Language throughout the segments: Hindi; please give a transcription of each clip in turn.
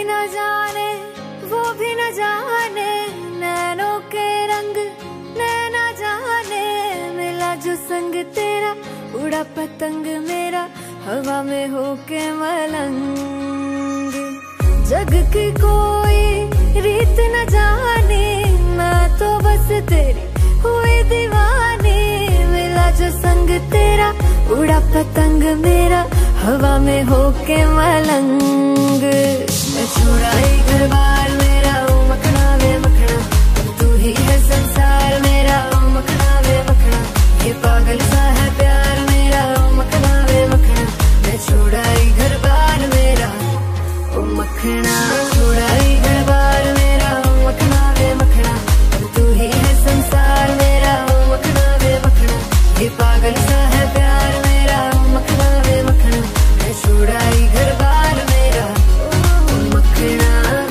न जाने वो भी न जाने, नैनों के रंग नैना जाने, मिला जो संग तेरा उड़ा पतंग मेरा हवा में होके मलंग। जग की कोई रीत न जाने, मैं तो बस तेरी हुई दीवानी, मिला जो संग तेरा उड़ा पतंग मेरा हवा में होके मलंग। मैं छुड़ाई घर बार मेरा ओ मखना वे मखना, तू ही है संसार मेरा ओ मखना वे मखना, ये पागल सा है प्यार मेरा ओ मखना वे मखना। मैं छुड़ाई घर बार मेरा ओ मखना, छुड़ाई घर बार मेरा ओ मखना वे मखना, तू ही है संसार मेरा ओ मखना वे मखना, ये पागल सा है प्यार मेरा ओ मखना वे मखना। मैं छुड़ाई घर बार मेरा ओ मखना।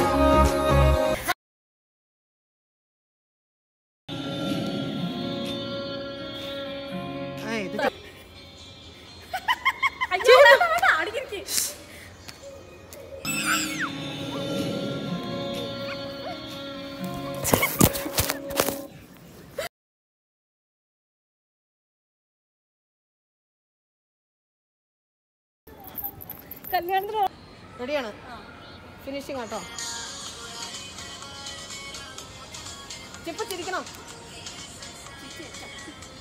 കല്യാണത്തിന് റെഡിയാണ്. ഫിനിഷിങ് ആട്ടോ. ചിരിക്കണം.